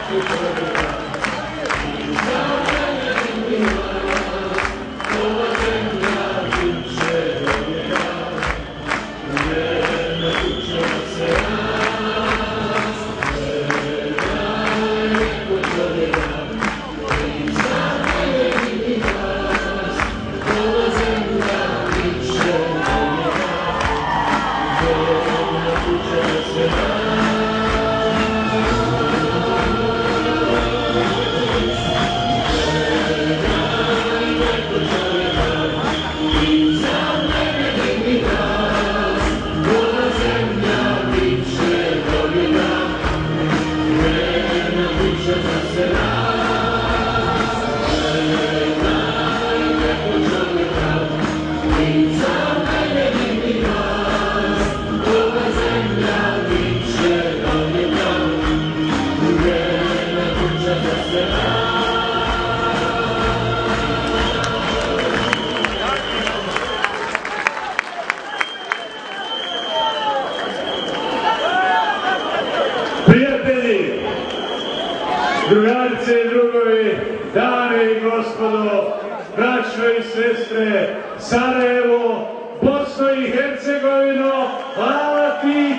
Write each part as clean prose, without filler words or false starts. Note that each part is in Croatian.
Drugarice i drugovi, dame i gospodo, braćo i sestre, Sarajevo, Bosno i Hercegovino, hvala ti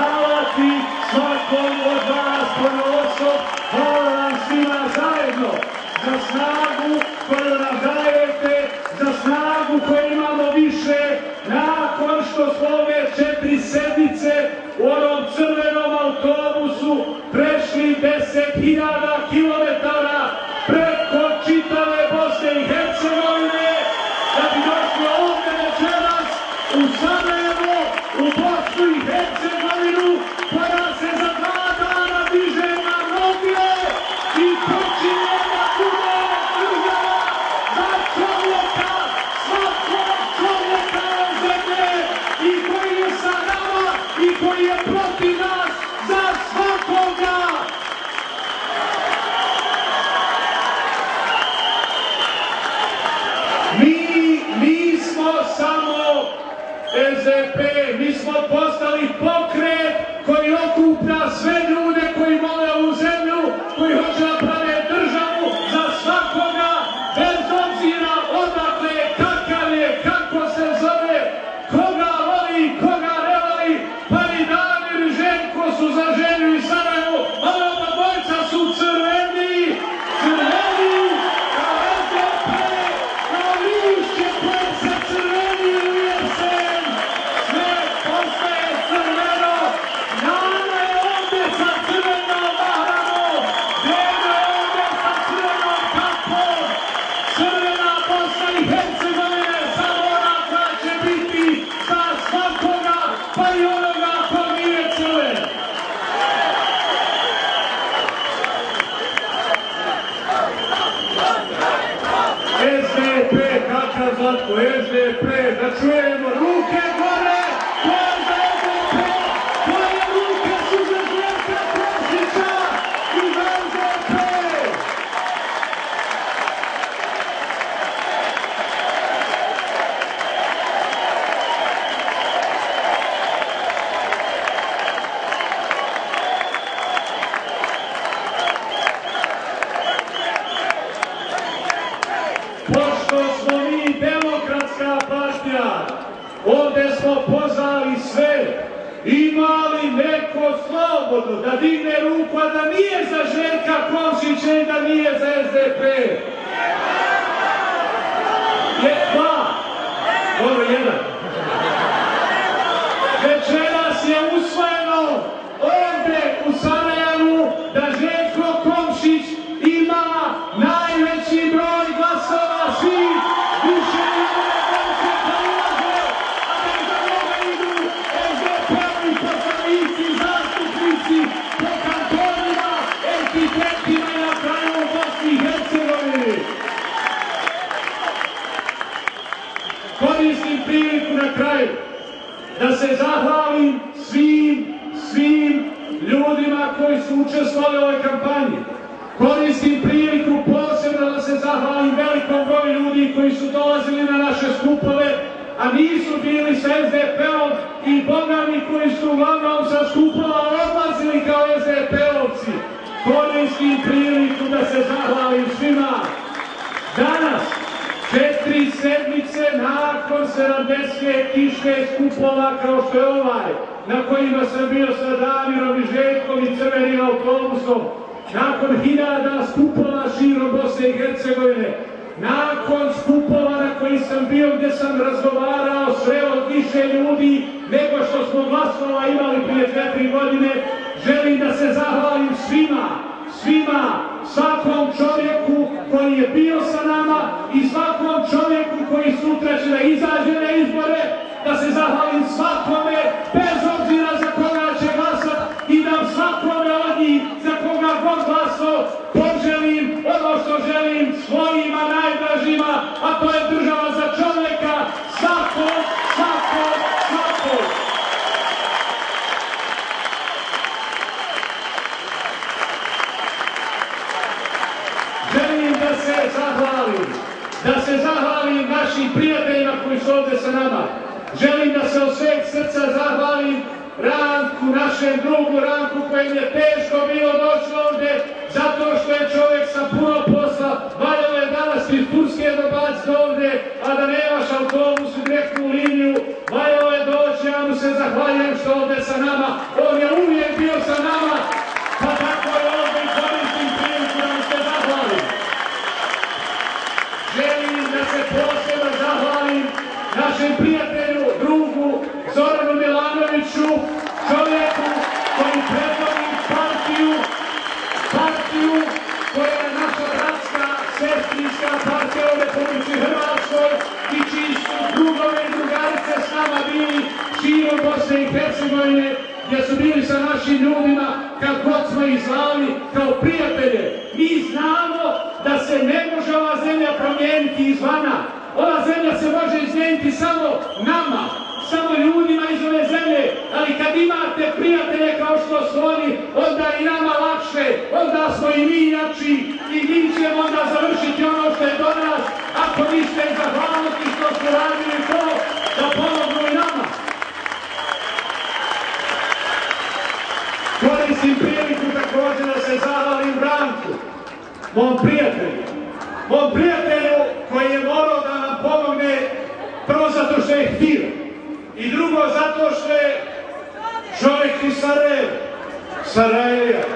svakom od vas ponaosob, hvala vam svima zajedno za snagu koju nam dajete, za snagu koju imamo više nakon što smo ove 4 sedmice u onom crvenom autobusu prešli 10.000 kilometara preko čitave Bosne i Hercegovine da bi došli ovdje večeras u Sarajevo, u Bosnu i Hercegovinu koja se za 2 dana diže na noge i počinje da bude država za čovjeka, svakog čovjeka ove zemlje i koji je sa nama i koji je protiv nas za svakoga. Mi smo samo SDP, mi smo postali pokret koji okuplja sve ljude koji vole ovu zemlju, koji hoće da prave državu za svakoga, bez obzira odakle, kakav je, kako se zove, koga voli, koga ne voli, pa i Damir i Željko su za Želju i Sarajevo, ali oba dvojca su crveni, kao SDP, kao lišće koje se crveni u jesen, sve postaje crveno, Nana je ovdje sa crvenom mahramom, Deno je ovdje sa crvenom kapom, crvena Bosna i Hercegovina je samo ona koja će biti za svakoga, pa i onoga ko nije crven. SDP, kakav Zlatko, SDP, da čujemo ruke gore, ko je za SDP, koje ruke su za Željka Komšića i za SDP. Pošto smo mi demokratska partija, ovdje smo pozvali sve, ima li neko slobodno da digne ruku, a da nije za Željka Komšića i da nije za SDP? Je 2. Dobro, 1. Večeras je usvojeno ovdje u Sarajevu da Željko Komšić ima najveći broj glasova svih, više ljudine dvojce polaže, a da iza njega idu SDP-ovi poslanici, zastupnici po kantonima, entitetima i na kraju u Bosni i Hercegovini. Koristim priliku na kraju da se zahvalim svim ljudima koji su učestvovali u ovoj kampanji. Koristim priliku posebno da se zahvalim velikom broju ljudi koji su dolazili na naše skupove, a nisu bili sa SDP-om i bogami koji su uglavnom sa skupova odlazili kao SDP-ovci. koristim priliku da se zahvalim svima. Danas, 4 sedmice nakon 70 tiške skupova kao što je ovaj, na kojima sam bio sa Damirom i Željkom i crvenim autobusom, nakon 1000 skupova širom Bosne i Hercegovine, nakon skupova na koji sam bio gdje sam razgovarao sreo više ljudi nego što smo glasova imali prije 4 godine, želim da se zahvalim svima, svakom čovjeku koji je bio sa nama i svakom čovjeku koji sutra će da izađe na izbore, da se zahvalim svakome, bez obzira za koga će glasat i da svakome od njih, za koga god glasao, poželim ono što želim svojima najdražima, a to je država za čovjeka, svakog. Želim da se zahvalim našim prijateljima koji su ovdje sa nama. Želim da se od sveg srca zahvalim Ranku, našem drugu Ranku, kojem je teško bilo doći ovdje, zato što je čovjek sa puno posla, valjalo je danas iz Turske dobaciti ovdje, a da nemaš autobus i direktnu liniju, valjalo je doći, ja mu se zahvaljujem što ovdje sa nama, on je uvijek bio sa nama, pa tako je ovdje i koristim priliku da mu se zahvalim. Želim da se posebno zahvalim našem prijatelju, drugu Zoranu Milanoviću, čovjeku koji predvodi partiju koja je naša bratska, sestrinska partija u Republici Hrvatskoj i čiji su drugovi i drugarice s nama bili širom Bosne i Hercegovine, gdje su bili sa našim ljudima kad god smo ih zvali kao prijatelje. Mi znamo da se ne može ova zemlja promijeniti izvana. Ova zemlja se može izmijeniti samo nama, samo ljudima iz ove zemlje, ali kad imate prijatelje kao što su oni, onda i nama lakše, onda smo i mi jači i mi ćemo onda završiti ono što je do nas, ako niste zahvaliti što su radili to, da pomognu i nama. Koristim priliku također da se zahvalim Branku, mom prijatelju koji je morao da nam pomogne, prvo zato što je htio i drugo zato što je čovjek iz Sarajeva,